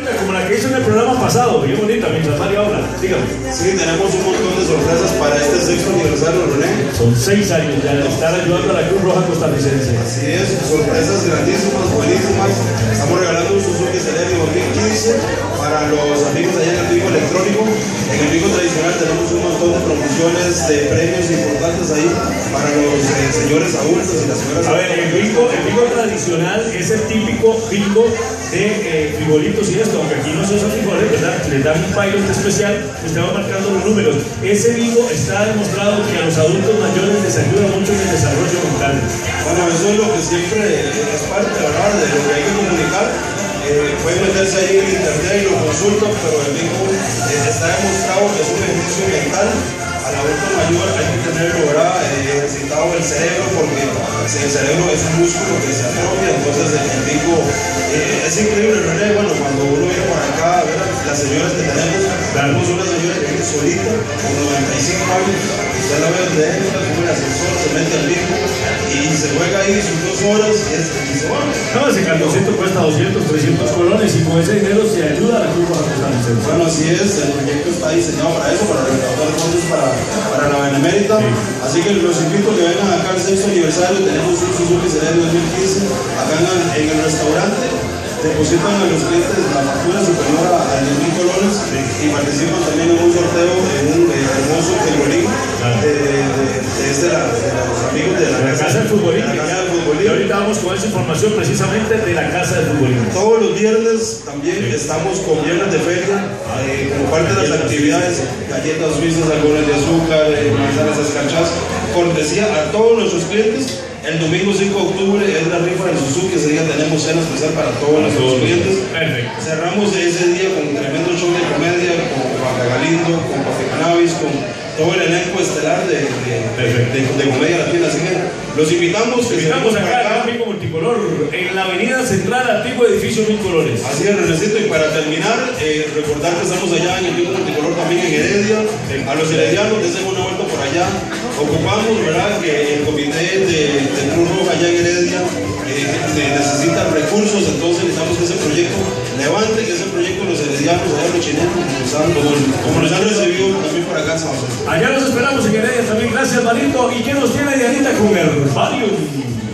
Como la que hizo en el programa pasado, bien bonita, mientras Mario habla. Dígame. Sí, tenemos un montón de sorpresas para este sexto aniversario, René. Son 6 años ya de estar ayudando a la Cruz Roja costarricense. Así es, sorpresas grandísimas, buenísimas. Estamos regalando un Suzuki Celerio 2015 para los amigos allá en el bingo electrónico. En el bingo tradicional tenemos un montón de promociones, de premios importantes ahí para los señores adultos y las señoras. A ver, el bingo tradicional es el típico bingo de frijolitos y esto, aunque aquí no se usan frijoles, ¿verdad? Les dan un pilot especial, usted va marcando los números. Ese bingo está demostrado que a los adultos mayores les ayuda mucho en el desarrollo mental. Bueno, eso es lo que siempre es parte, ¿verdad?, de lo que hay que comunicar. Pueden meterse ahí en internet y lo consultan, pero el bingo está demostrado que es un ejercicio mental. Al adulto mayor hay que tenerlo, ¿verdad?, ejercitado el cerebro, porque el cerebro es un músculo que se atrofia. Entonces el bingo es increíble, René. Bueno, cuando uno viene por acá a ver las señoras que tenemos una señora que viene solita con 95 años, usted la ve donde entra, sube el ascensor, se mete al bingo y se juega ahí sus 2 horas y se va. No, ese cartoncito cuesta 200, 300 colones y con ese dinero se ayuda a la Cruz Roja costarricense. Bueno, así es, el proyecto está diseñado para eso, para recaudar fondos para la Benemérita. Sí. Así que los invito a que vengan acá al sexto aniversario. Tenemos un Suzuki Celerio 2015 acá en el restaurante. Depositan a los clientes la factura superior a 10.000 colones y participan también en un sorteo en un hermoso figurín de los amigos de la casa del futbolín. Y ahorita vamos con esa información precisamente de la casa del futbolín. Todos los viernes también estamos con viernes de feria, como parte de las actividades, galletas suizas, algodones de azúcar, manzanas escarchadas, cortesía a todos nuestros clientes. El domingo 5 de octubre es la rifa del Suzuki, ese día tenemos cena especial para todos nuestros clientes. Perfecto. Cerramos ese día con un tremendo show de comedia, con Juan Galindo, con Papi Cannabis, con todo el elenco estelar de comedia latina. Así que los invitamos. Invitamos acá al Bingo Multicolor, en la avenida central, antiguo edificio Mil Colores. Así es, Renecito. Y para terminar, recordar que estamos allá en el Bingo Multicolor también en Heredia. A los heredianos, dense una vuelta por allá. Ocupamos, ¿verdad?, que el comité de Cruz Roja allá en Heredia necesita recursos, entonces necesitamos que ese proyecto levante, que ese proyecto los heredianos, allá los chilenos, como nos han recibido también por acá en San José. Allá los esperamos en Heredia también. Gracias, Marito. ¿Y qué nos tiene Dianita con el Mario?